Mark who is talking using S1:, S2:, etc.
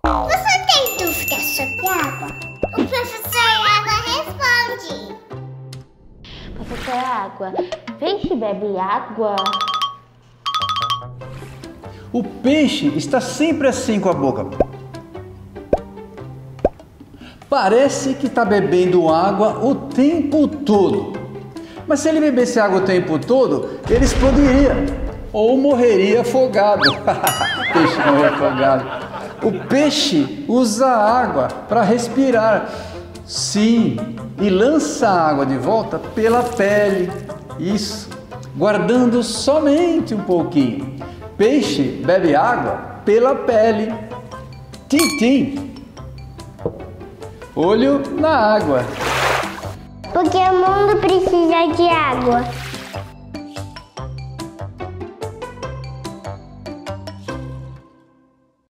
S1: Você tem dúvida sobre água? O professor Água responde.
S2: Professor Água, peixe bebe água?
S3: O peixe está sempre assim com a boca. Parece que está bebendo água o tempo todo. Mas se ele bebesse água o tempo todo, ele explodiria ou morreria afogado. Peixe morrer afogado. O peixe usa água para respirar. Sim, e lança a água de volta pela pele. Isso, guardando somente um pouquinho. Peixe bebe água pela pele. Tim-tim. Olho na água.
S1: Porque o mundo precisa de água.